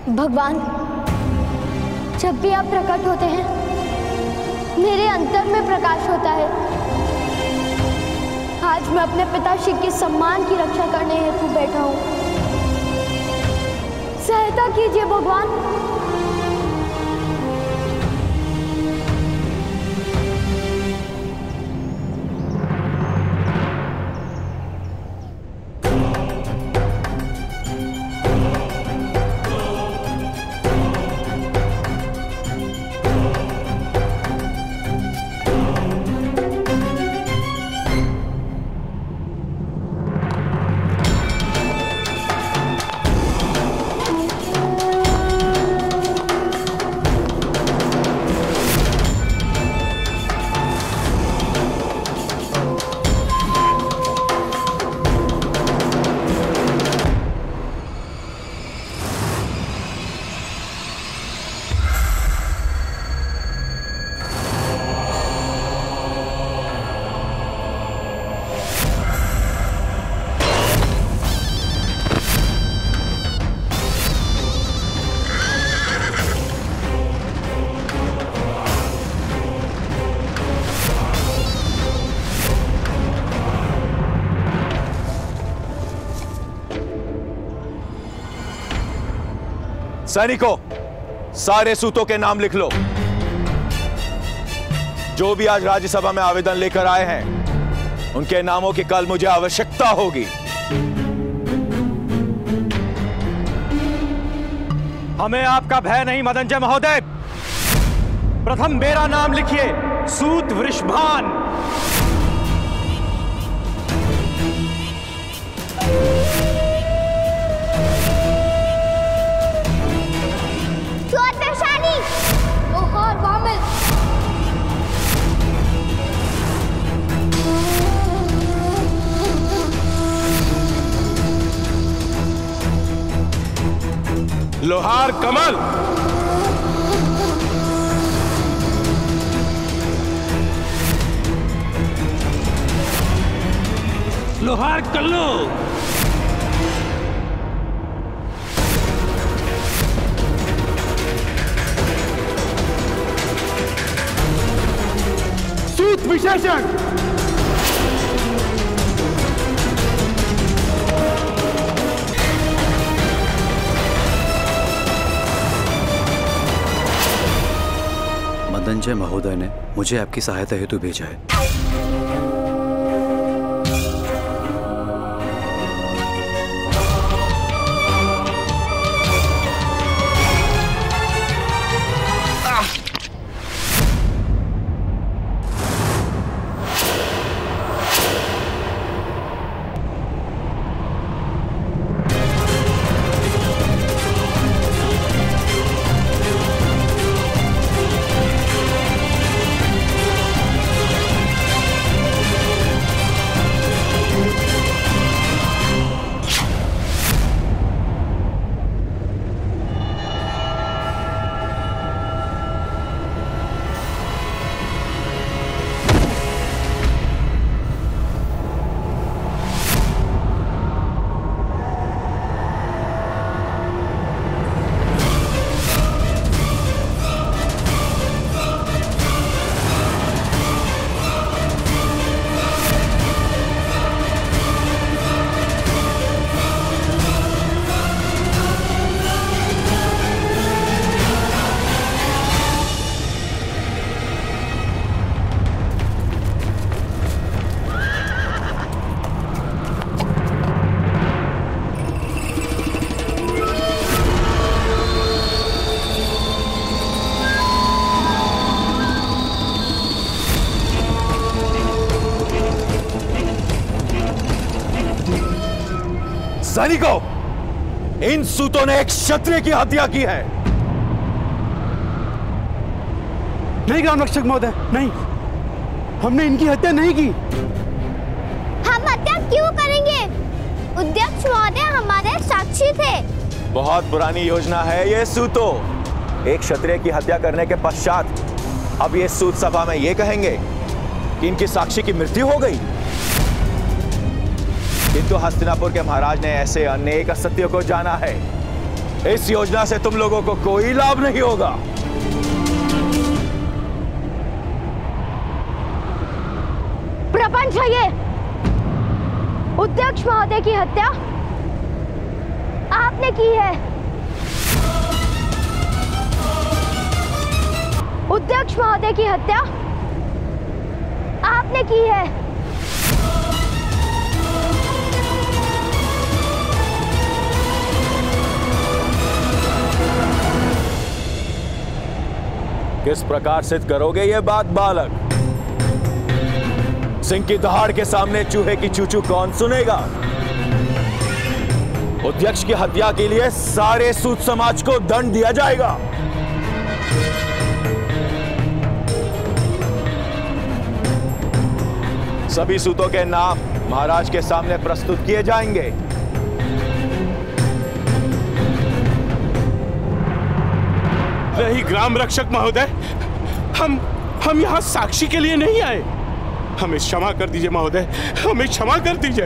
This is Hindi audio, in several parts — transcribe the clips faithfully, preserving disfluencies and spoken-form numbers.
भगवान, जब भी आप प्रकट होते हैं मेरे अंतर में प्रकाश होता है। आज मैं अपने पिताश्री के सम्मान की रक्षा करने हेतु बैठा हूँ। सहायता कीजिए भगवान। सैनिकों, सारे सूतों के नाम लिख लो। जो भी आज राज्यसभा में आवेदन लेकर आए हैं, उनके नामों की कल मुझे आवश्यकता होगी। हमें आपका भय नहीं मदनजय महोदय। प्रथम मेरा नाम लिखिए, सूत वृषभान। लोहार वामिल। लोहार कमल। लोहार कल्लू। सूत विशेषण। मदनजय महोदय ने मुझे आपकी सहायता हेतु भेजा है। सैनिकों, इन सूतों ने एक क्षत्रिय की हत्या की है। नहीं ग्राम रक्षक महोदय, नहीं, हमने इनकी हत्या नहीं की। हम हत्या क्यों करेंगे? अध्यक्ष महोदय हमारे साक्षी थे। बहुत पुरानी योजना है ये सूतो। एक क्षत्रिय की हत्या करने के पश्चात अब ये सूत सभा में ये कहेंगे कि इनकी साक्षी की मृत्यु हो गई। किंतु हस्तिनापुर के महाराज ने ऐसे अनेक असत्यों को जाना है इस योजना से तुम लोगों को कोई लाभ नहीं होगा। प्रपंच है ये। अध्यक्ष महोदय की हत्या आपने की है। अध्यक्ष महोदय की हत्या आपने की है। किस प्रकार सिद्ध करोगे ये बात बालक? सिंह की दहाड़ के सामने चूहे की चूचू कौन सुनेगा? अध्यक्ष की हत्या के लिए सारे सूत समाज को दंड दिया जाएगा। सभी सूतों के नाम महाराज के सामने प्रस्तुत किए जाएंगे। नहीं ग्राम रक्षक महोदय, हम हम यहाँ साक्षी के लिए नहीं आए। हमें क्षमा कर दीजिए महोदय, हमें क्षमा कर दीजिए।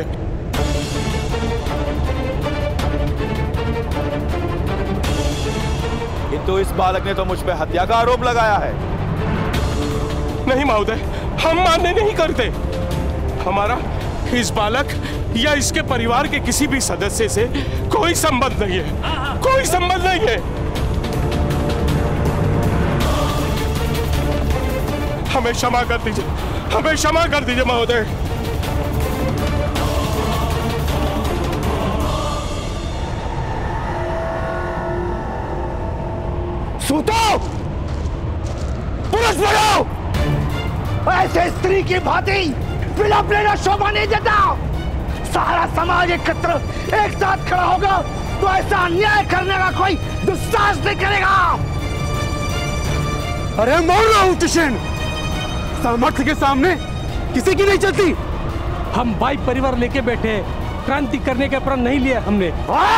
किंतु इस बालक ने तो मुझ पे हत्या का आरोप लगाया है। नहीं महोदय, हम मान्य नहीं करते। हमारा इस बालक या इसके परिवार के किसी भी सदस्य से कोई संबंध नहीं है, कोई संबंध नहीं है। हमें क्षमा कर दीजिए, हमें क्षमा कर दीजिए महोदय। सूतो, पुरुष बनो। ऐसे स्त्री की भांति विलाप लेना शोभा नहीं देता। सारा समाज एकत्र एक साथ खड़ा होगा तो ऐसा अन्याय करने का कोई दुस्साहस नहीं करेगा। अरे मौन रहो किशन, सामर्थ्य के सामने किसी की नहीं चलती। हम भाई परिवार लेके बैठे, क्रांति करने का प्रण नहीं लिया हमने।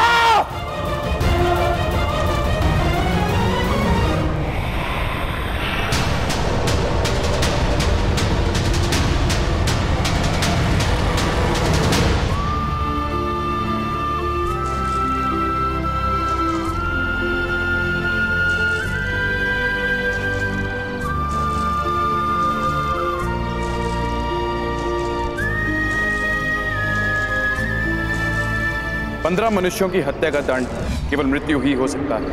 पंद्रह मनुष्यों की हत्या का दंड केवल मृत्यु ही हो सकता है।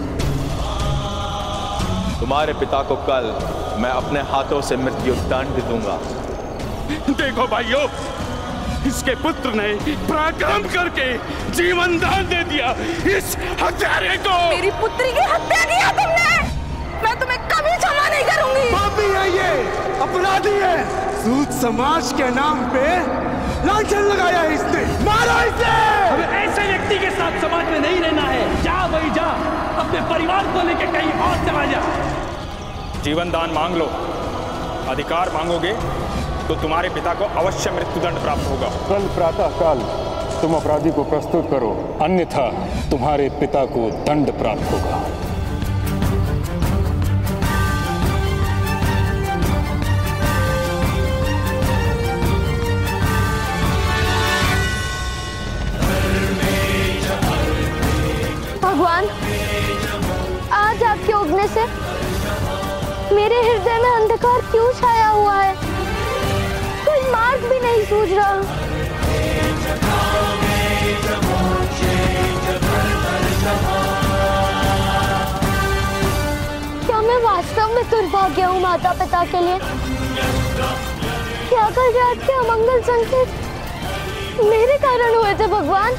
तुम्हारे पिता को कल मैं अपने हाथों से मृत्यु दंड दूंगा। देखो भाइयों, इसके पुत्र ने पराक्रम करके जीवन दान दे दिया इस हत्यारे को। मेरी पुत्री की हत्या किया तुमने, मैं तुम्हें कभी क्षमा नहीं करूंगी। पापी है ये, अपराधी है। सूत समाज के नाम पे लांछन लगाया है इसने। मारो इसे। हमें ऐसे व्यक्ति के साथ समाज में नहीं रहना है। जा भाई जा, अपने परिवार को लेके कहीं और चला जा। जीवन दान मांग लो, अधिकार मांगोगे तो तुम्हारे पिता को अवश्य मृत्युदंड प्राप्त होगा। कल प्रातः काल तुम अपराधी को प्रस्तुत करो, अन्यथा तुम्हारे पिता को दंड प्राप्त होगा। भगवान, आज आपके उगने से मेरे हृदय में अंधकार क्यों छाया हुआ है? कोई मार्ग भी नहीं सूझ रहा। क्या मैं वास्तव में दुर्भाग्य हूँ माता पिता के लिए? क्या कर आज के अमंगल संकेत मेरे कारण हुए थे भगवान?